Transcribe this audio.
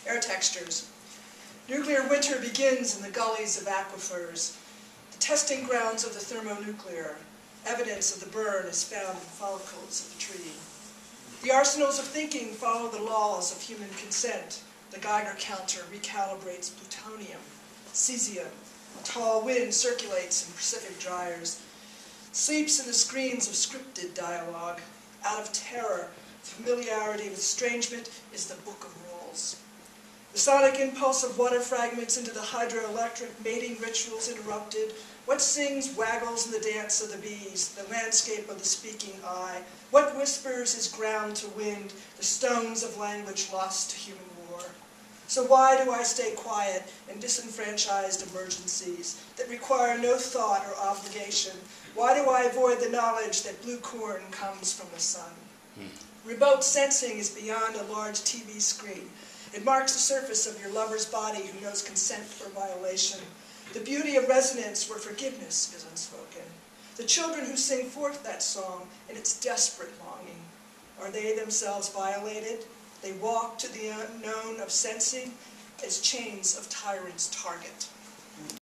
Air textures. Nuclear winter begins in the gullies of aquifers, the testing grounds of the thermonuclear. Evidence of the burn is found in follicles of the tree. The arsenals of thinking follow the laws of human consent. The Geiger counter recalibrates plutonium, cesium. A tall wind circulates in Pacific dryers, sleeps in the screens of scripted dialogue. Out of terror, familiarity with estrangement is the book of rules. The sonic impulse of water fragments into the hydroelectric mating rituals interrupted. What sings waggles in the dance of the bees, the landscape of the speaking eye? What whispers is ground to wind, the stones of language lost to human war? So why do I stay quiet in disenfranchised emergencies that require no thought or obligation? Why do I avoid the knowledge that blue corn comes from the sun? Remote sensing is beyond a large TV screen. It marks the surface of your lover's body who knows consent for violation. The beauty of resonance where forgiveness is unspoken. The children who sing forth that song in its desperate longing. Are they themselves violated? They walk to the unknown of sensing as chains of tyrants target.